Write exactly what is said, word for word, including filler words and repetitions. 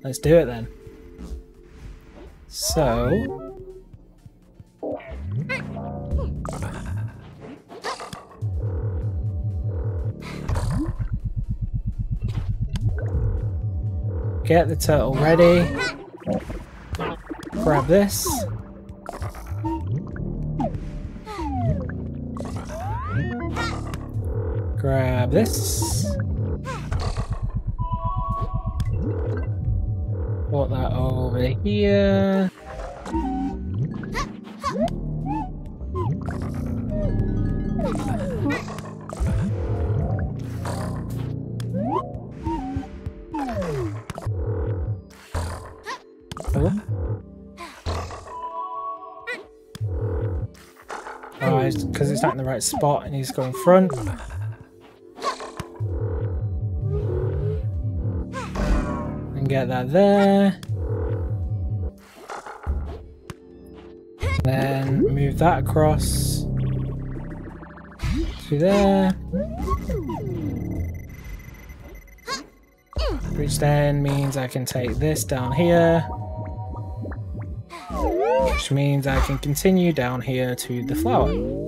let's do it then. So... get the turtle ready. Grab this. Grab this. Put that over here. Oh. Oh, because it's not in the right spot and he's going front. And get that there. Then move that across to there. Which then means I can take this down here. Which means I can continue down here to the flower.